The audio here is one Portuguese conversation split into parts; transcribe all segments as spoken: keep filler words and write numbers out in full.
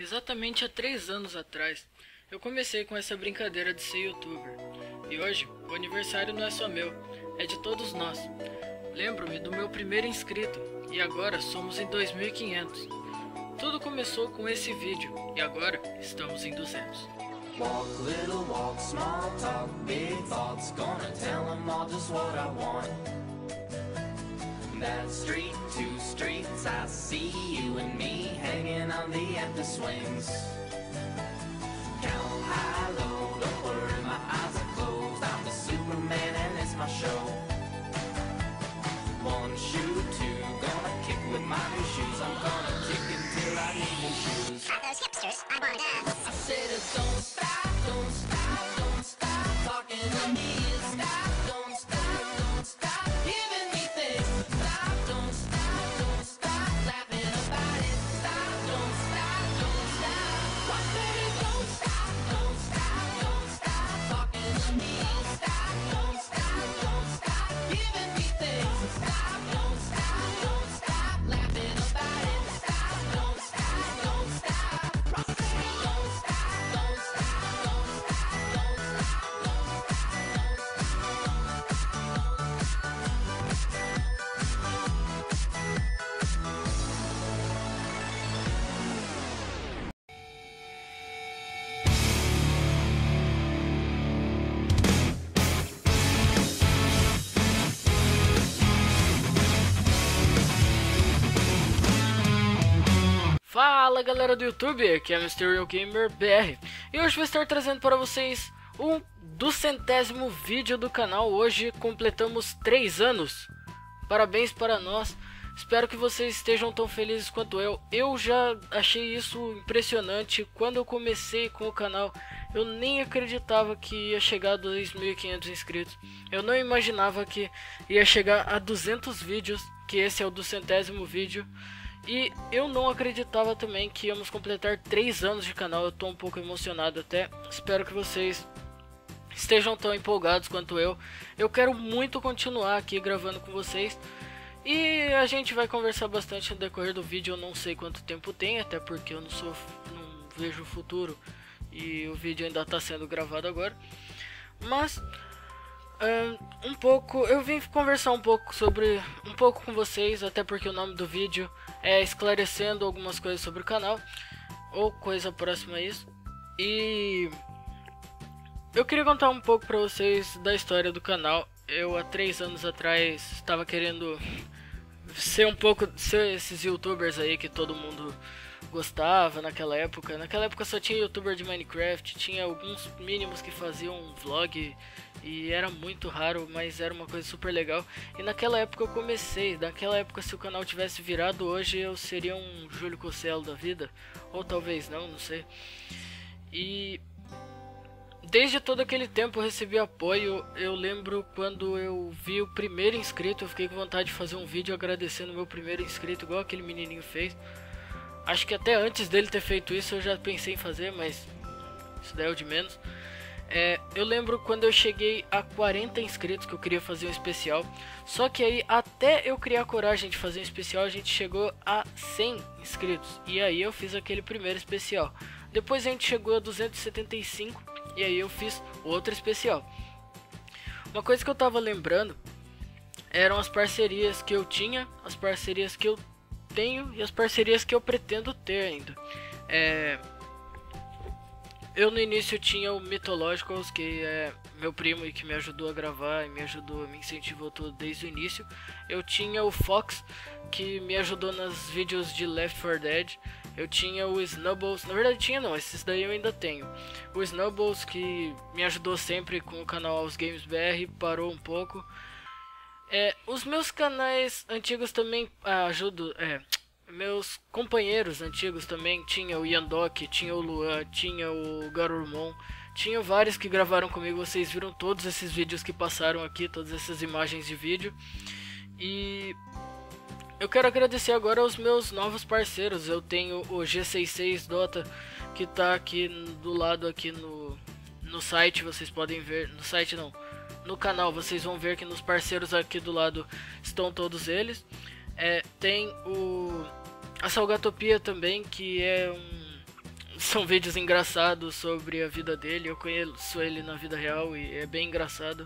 Exatamente há três anos atrás, eu comecei com essa brincadeira de ser youtuber. E hoje, o aniversário não é só meu, é de todos nós. Lembro-me do meu primeiro inscrito, e agora somos em dois mil e quinhentos. Tudo começou com esse vídeo, e agora estamos em duzentos. Walk, little walk, small talk, big thoughts. Gonna tell them all just what I want. That street, two streets, I see you and me hanging on the empty swings. Count high, low, don't worry, my eyes are closed. I'm the Superman and it's my show. One shoe, two, gonna kick with my new shoes. I'm gonna kick until I need new shoes. At those hipsters, I wanna dance. I said it, don't stop, don't stop, don't stop talking to me. Stop, don't stop, don't stop giving me things. Stop, don't stop, don't stop laughing about it. Stop, don't stop, don't stop. I said it, don't stop, don't stop, don't stop talking to me. Stop, don't stop, don't stop giving me things. Stop, don't stop, don't stop laughing about it. Stop, don't stop, don't stop. I said it, don't stop, don't stop, don't stop, don't Fala galera do YouTube, aqui é o mister Real Gamer B R e hoje vou estar trazendo para vocês um do centésimo vídeo do canal. Hoje completamos três anos, parabéns para nós, espero que vocês estejam tão felizes quanto eu. Eu já achei isso impressionante, quando eu comecei com o canal eu nem acreditava que ia chegar a dois mil e quinhentos inscritos, eu não imaginava que ia chegar a duzentos vídeos, que esse é o do centésimo vídeo. E eu não acreditava também que íamos completar três anos de canal. Eu tô um pouco emocionado até. Espero que vocês estejam tão empolgados quanto eu. Eu quero muito continuar aqui gravando com vocês. E a gente vai conversar bastante no decorrer do vídeo. Eu não sei quanto tempo tem, até porque eu não sou, não vejo o futuro. E o vídeo ainda está sendo gravado agora. Mas um, um pouco, eu vim conversar um pouco sobre, um pouco com vocês, até porque o nome do vídeo é esclarecendo algumas coisas sobre o canal, ou coisa próxima a isso. E eu queria contar um pouco pra vocês da história do canal. Eu há três anos atrás estava querendo ser um pouco, ser esses youtubers aí que todo mundo gostava naquela época. Naquela época só tinha youtuber de Minecraft, tinha alguns mínimos que faziam vlog e era muito raro, mas era uma coisa super legal. E naquela época eu comecei, naquela época se o canal tivesse virado hoje eu seria um Júlio Cocelo da vida, ou talvez não, não sei. E desde todo aquele tempo eu recebi apoio. Eu lembro quando eu vi o primeiro inscrito, eu fiquei com vontade de fazer um vídeo agradecendo o meu primeiro inscrito, igual aquele menininho fez. Acho que até antes dele ter feito isso eu já pensei em fazer, mas isso daí é o de menos. É, eu lembro quando eu cheguei a quarenta inscritos que eu queria fazer um especial. Só que aí até eu criar coragem de fazer um especial a gente chegou a cem inscritos. E aí eu fiz aquele primeiro especial. Depois a gente chegou a duzentos e setenta e cinco e aí eu fiz outro especial. Uma coisa que eu tava lembrando eram as parcerias que eu tinha, as parcerias que eu tenho e as parcerias que eu pretendo ter ainda. É... Eu no início tinha o Mythologicals, que é meu primo e que me ajudou a gravar e me ajudou, me incentivou tudo desde o início. Eu tinha o Fox, que me ajudou nos vídeos de Left four Dead. Eu tinha o Snubbles, na verdade tinha não, esses daí eu ainda tenho. O Snubbles, que me ajudou sempre com o canal Aos Games B R, parou um pouco. É, os meus canais antigos também ah, ajudam, é, meus companheiros antigos também, tinha o Yandok, tinha o Luan, tinha o Garurumon, tinha vários que gravaram comigo. Vocês viram todos esses vídeos que passaram aqui, todas essas imagens de vídeo. E eu quero agradecer agora aos meus novos parceiros. Eu tenho o G sessenta e seis Dota, que tá aqui do lado aqui no, no site, vocês podem ver, no site não, no canal vocês vão ver que nos parceiros aqui do lado estão todos eles. É, tem o a Salgatopia também, que é um são vídeos engraçados sobre a vida dele. Eu conheço ele na vida real e é bem engraçado.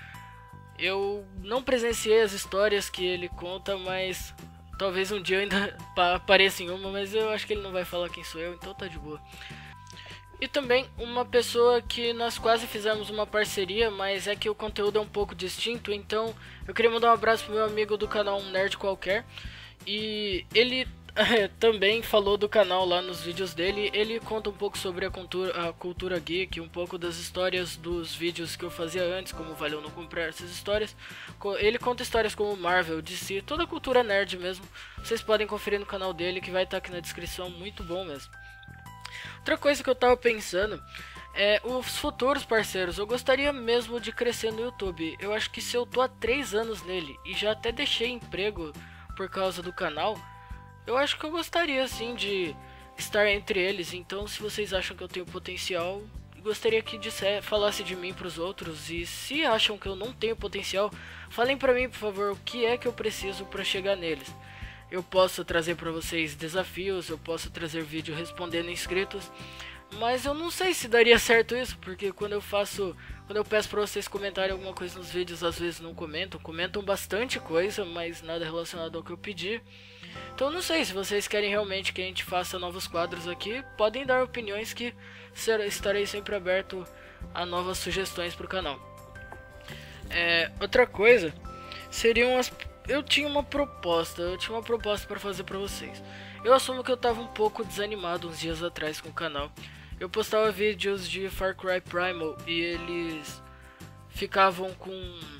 Eu não presenciei as histórias que ele conta, mas talvez um dia eu ainda apareça em uma, mas eu acho que ele não vai falar quem sou eu, então tá de boa. E também uma pessoa que nós quase fizemos uma parceria, mas é que o conteúdo é um pouco distinto, então eu queria mandar um abraço pro meu amigo do canal Um Nerd Qualquer. E ele também falou do canal lá nos vídeos dele. Ele conta um pouco sobre a cultura, a cultura geek, um pouco das histórias dos vídeos que eu fazia antes, como valeu não comprar essas histórias. Ele conta histórias como Marvel, D C, toda a cultura nerd mesmo. Vocês podem conferir no canal dele, que vai estar aqui na descrição, muito bom mesmo. Outra coisa que eu tava pensando é os futuros parceiros. Eu gostaria mesmo de crescer no YouTube. Eu acho que se eu tô há três anos nele e já até deixei emprego por causa do canal, eu acho que eu gostaria sim de estar entre eles. Então, se vocês acham que eu tenho potencial, gostaria que disser, falasse de mim pros outros. E se acham que eu não tenho potencial, falem pra mim, por favor, o que é que eu preciso pra chegar neles. Eu posso trazer pra vocês desafios, eu posso trazer vídeo respondendo inscritos, mas eu não sei se daria certo isso, porque quando eu faço, quando eu peço pra vocês comentarem alguma coisa nos vídeos, às vezes não comentam, comentam bastante coisa, mas nada relacionado ao que eu pedi. Então não sei, se vocês querem realmente que a gente faça novos quadros aqui, podem dar opiniões que estarei sempre aberto a novas sugestões pro canal. É, outra coisa, seriam as... Eu tinha uma proposta, eu tinha uma proposta para fazer para vocês. Eu assumo que eu tava um pouco desanimado uns dias atrás com o canal. Eu postava vídeos de Far Cry Primal e eles ficavam com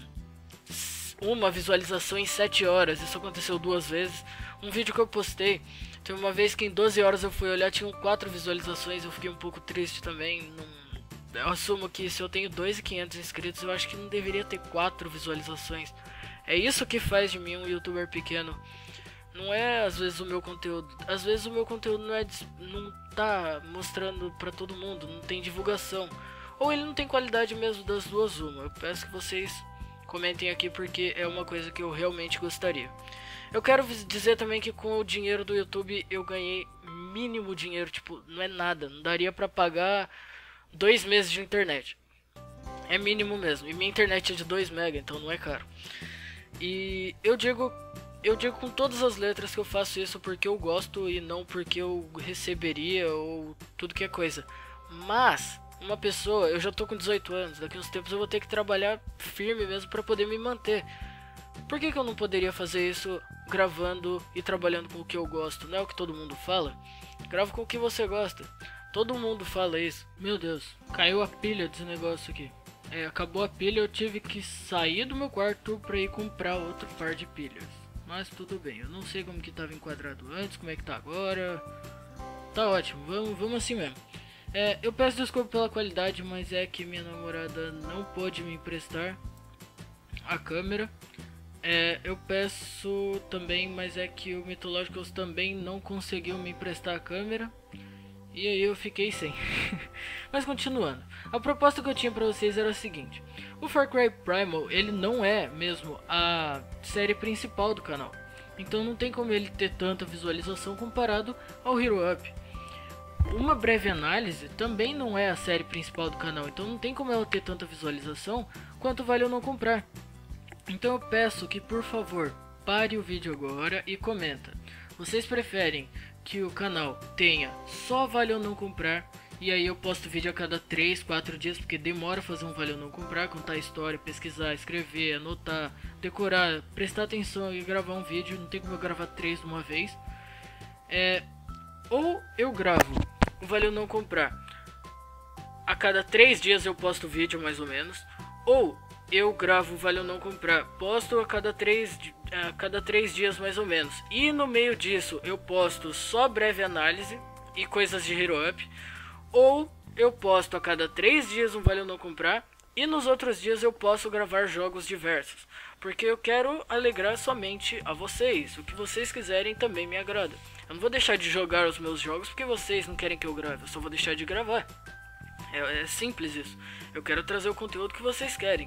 uma visualização em sete horas. Isso aconteceu duas vezes. Um vídeo que eu postei, tem uma vez que em doze horas eu fui olhar, tinham quatro visualizações. Eu fiquei um pouco triste também. Não... Eu assumo que se eu tenho dois mil e quinhentos inscritos, eu acho que não deveria ter quatro visualizações. É isso que faz de mim um youtuber pequeno. Não é às vezes o meu conteúdo. Às vezes o meu conteúdo não é não tá mostrando pra todo mundo, não tem divulgação. Ou ele não tem qualidade mesmo, das duas uma. Eu peço que vocês comentem aqui porque é uma coisa que eu realmente gostaria. Eu quero dizer também que com o dinheiro do YouTube eu ganhei mínimo dinheiro, tipo, não é nada. Não daria pra pagar dois meses de internet. É mínimo mesmo. E minha internet é de dois mega, então não é caro. E eu digo, eu digo com todas as letras que eu faço isso porque eu gosto e não porque eu receberia ou tudo que é coisa. Mas uma pessoa, eu já tô com dezoito anos, daqui uns tempos eu vou ter que trabalhar firme mesmo para poder me manter. Por que que eu não poderia fazer isso gravando e trabalhando com o que eu gosto? Não é o que todo mundo fala? Grava com o que você gosta. Todo mundo fala isso. Meu Deus, caiu a pilha desse negócio aqui. É, acabou a pilha, eu tive que sair do meu quarto pra ir comprar outro par de pilhas. Mas tudo bem, eu não sei como que tava enquadrado antes, como é que tá agora. Tá ótimo, vamos, vamos assim mesmo. É, eu peço desculpa pela qualidade, mas é que minha namorada não pôde me emprestar a câmera. É, eu peço também, mas é que o Mythologicals também não conseguiu me emprestar a câmera. E aí eu fiquei sem. Mas continuando, a proposta que eu tinha pra vocês era a seguinte: o Far Cry Primal, ele não é mesmo a série principal do canal, então não tem como ele ter tanta visualização comparado ao Hero Up. Uma breve análise também não é a série principal do canal, então não tem como ela ter tanta visualização quanto vale eu não comprar. Então eu peço que, por favor, pare o vídeo agora e comenta. Vocês preferem que o canal tenha só vale ou não comprar, e aí eu posto vídeo a cada três, quatro dias, porque demora fazer um vale ou não comprar, contar a história, pesquisar, escrever, anotar, decorar, prestar atenção e gravar um vídeo, não tem como eu gravar três de uma vez. É, ou eu gravo o vale ou não comprar a cada três dias, eu posto vídeo mais ou menos, ou eu gravo vale ou não comprar, posto a cada três a cada três dias mais ou menos, e no meio disso eu posto só breve análise e coisas de Hero Up, ou eu posto a cada três dias um vale ou não comprar, e nos outros dias eu posso gravar jogos diversos, porque eu quero alegrar somente a vocês. O que vocês quiserem também me agrada. Eu não vou deixar de jogar os meus jogos porque vocês não querem que eu grave, eu só vou deixar de gravar. É, é simples isso. Eu quero trazer o conteúdo que vocês querem.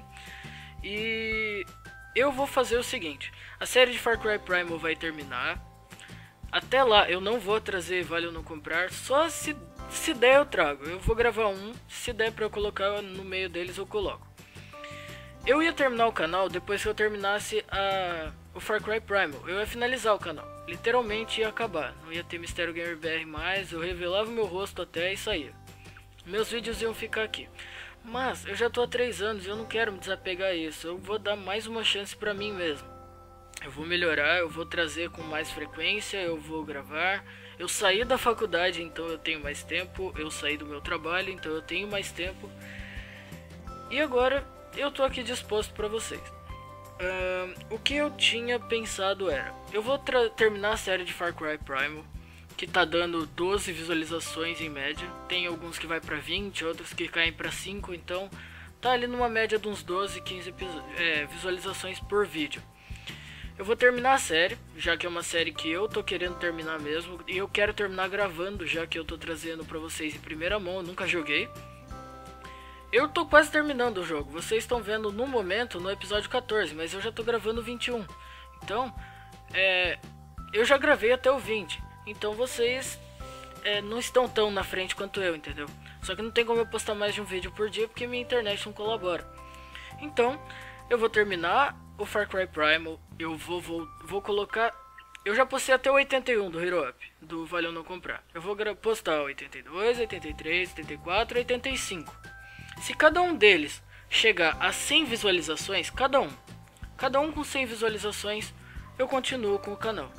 E eu vou fazer o seguinte: a série de Far Cry Primal vai terminar. Até lá eu não vou trazer vale ou não comprar, só se se der eu trago. Eu vou gravar um, se der pra eu colocar no meio deles eu coloco. Eu ia terminar o canal depois que eu terminasse a, o Far Cry Primal. Eu ia finalizar o canal. Literalmente ia acabar. Não ia ter Mistério Gamer B R mais. Eu revelava meu rosto até e saía. Meus vídeos iam ficar aqui. Mas eu já tô há três anos e eu não quero me desapegar a isso. Eu vou dar mais uma chance pra mim mesmo. Eu vou melhorar, eu vou trazer com mais frequência, eu vou gravar. Eu saí da faculdade, então eu tenho mais tempo. Eu saí do meu trabalho, então eu tenho mais tempo. E agora eu tô aqui disposto pra vocês. Uh, o que eu tinha pensado era, eu vou terminar a série de Far Cry Primal, que tá dando doze visualizações em média. Tem alguns que vai pra vinte, outros que caem pra cinco, então tá ali numa média de uns doze, quinze é, visualizações por vídeo. Eu vou terminar a série, já que é uma série que eu tô querendo terminar mesmo, e eu quero terminar gravando, já que eu tô trazendo pra vocês em primeira mão, eu nunca joguei. Eu tô quase terminando o jogo, vocês estão vendo no momento no episódio quatorze, mas eu já tô gravando o vinte e um. Então, é, eu já gravei até o vinte, então vocês é, não estão tão na frente quanto eu, entendeu? Só que não tem como eu postar mais de um vídeo por dia porque minha internet não colabora. Então, eu vou terminar o Far Cry Primal, eu vou, vou, vou colocar... Eu já postei até o oitenta e um do Hero Up, do Valeu Não Comprar. Eu vou postar o oitenta e dois, oitenta e três, oitenta e quatro, oitenta e cinco. Se cada um deles chegar a cem visualizações, cada um, cada um com cem visualizações, eu continuo com o canal.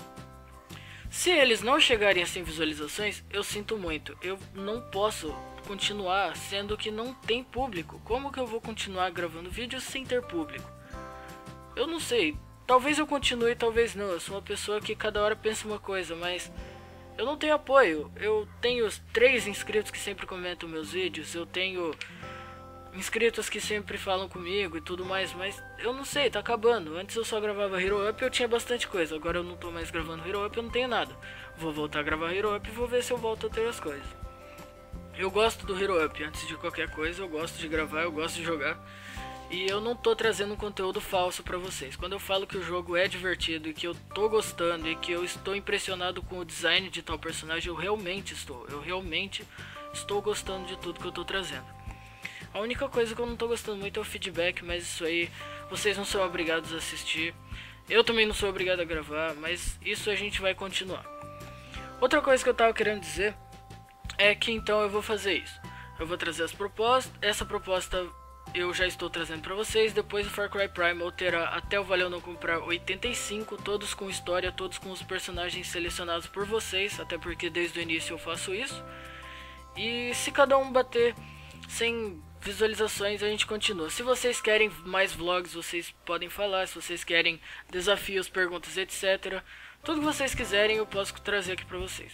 Se eles não chegarem a cem visualizações, eu sinto muito, eu não posso continuar, sendo que não tem público. Como que eu vou continuar gravando vídeos sem ter público? Eu não sei, talvez eu continue, talvez não. Eu sou uma pessoa que cada hora pensa uma coisa, mas eu não tenho apoio. Eu tenho três inscritos que sempre comentam meus vídeos, eu tenho inscritos que sempre falam comigo e tudo mais, mas eu não sei, tá acabando. Antes eu só gravava Hero Up e eu tinha bastante coisa, agora eu não tô mais gravando Hero Up, eu não tenho nada. Vou voltar a gravar Hero Up e vou ver se eu volto a ter as coisas. Eu gosto do Hero Up, antes de qualquer coisa, eu gosto de gravar, eu gosto de jogar. E eu não tô trazendo um conteúdo falso pra vocês. Quando eu falo que o jogo é divertido e que eu tô gostando e que eu estou impressionado com o design de tal personagem, eu realmente estou. Eu realmente estou gostando de tudo que eu tô trazendo. A única coisa que eu não tô gostando muito é o feedback, mas isso aí vocês não são obrigados a assistir. Eu também não sou obrigado a gravar, mas isso a gente vai continuar. Outra coisa que eu tava querendo dizer é que então eu vou fazer isso. Eu vou trazer as propostas, essa proposta eu já estou trazendo pra vocês. Depois o Far Cry Primal terá até o Valeu Não Comprar oitenta e cinco, todos com história, todos com os personagens selecionados por vocês, até porque desde o início eu faço isso. E se cada um bater cem visualizações, a gente continua. Se vocês querem mais vlogs, vocês podem falar. Se vocês querem desafios, perguntas, etcétera. Tudo que vocês quiserem eu posso trazer aqui pra vocês.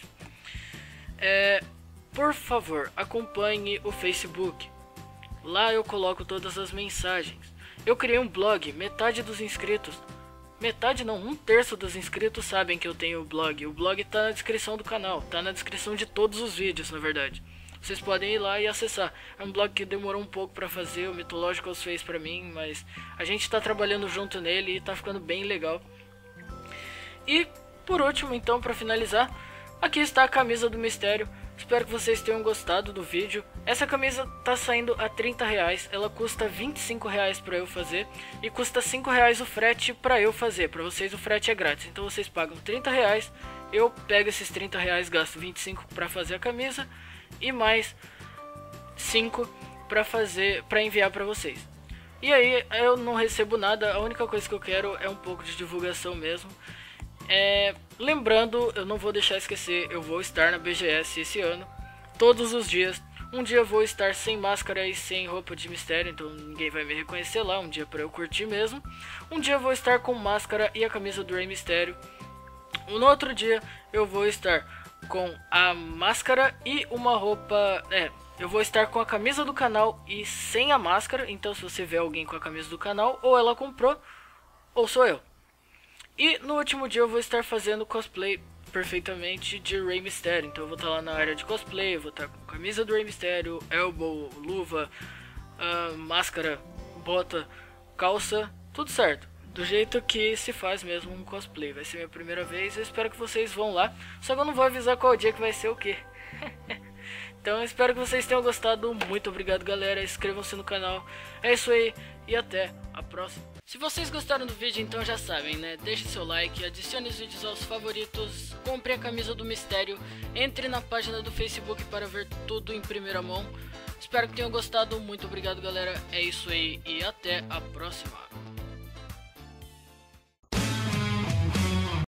É, por favor, acompanhe o Facebook. Lá eu coloco todas as mensagens. Eu criei um blog, metade dos inscritos, metade não, um terço dos inscritos sabem que eu tenho o blog. O blog tá na descrição do canal, tá na descrição de todos os vídeos, na verdade. Vocês podem ir lá e acessar. É um blog que demorou um pouco pra fazer, o Mythologicals fez pra mim, mas a gente tá trabalhando junto nele e tá ficando bem legal. E por último, então, pra finalizar, aqui está a camisa do mistério. Espero que vocês tenham gostado do vídeo. Essa camisa tá saindo a trinta reais, ela custa vinte e cinco reais pra eu fazer e custa cinco reais o frete pra eu fazer. Pra vocês o frete é grátis, então vocês pagam trinta reais, eu pego esses trinta reais, gasto vinte e cinco pra fazer a camisa e mais cinco pra fazer, pra enviar pra vocês. E aí eu não recebo nada, a única coisa que eu quero é um pouco de divulgação mesmo. É, lembrando, eu não vou deixar esquecer, eu vou estar na B G S esse ano, todos os dias. Um dia eu vou estar sem máscara e sem roupa de mistério, então ninguém vai me reconhecer lá, um dia pra eu curtir mesmo. Um dia eu vou estar com máscara e a camisa do Rey Mysterio. No outro dia eu vou estar com a máscara e uma roupa... É, eu vou estar com a camisa do canal e sem a máscara, então se você vê alguém com a camisa do canal, ou ela comprou, ou sou eu. E no último dia eu vou estar fazendo cosplay perfeitamente de Rey Mysterio. Então eu vou estar lá na área de cosplay, eu vou estar com camisa do Rey Mysterio, elbow, luva, uh, máscara, bota, calça, tudo certo. Do jeito que se faz mesmo um cosplay. Vai ser minha primeira vez, eu espero que vocês vão lá. Só que eu não vou avisar qual dia que vai ser o quê. Então espero que vocês tenham gostado. Muito obrigado, galera. Inscrevam-se no canal. É isso aí e até a próxima. Se vocês gostaram do vídeo, então já sabem, né? Deixe seu like, adicione os vídeos aos favoritos, compre a camisa do mistério, entre na página do Facebook para ver tudo em primeira mão. Espero que tenham gostado. Muito obrigado, galera. É isso aí e até a próxima.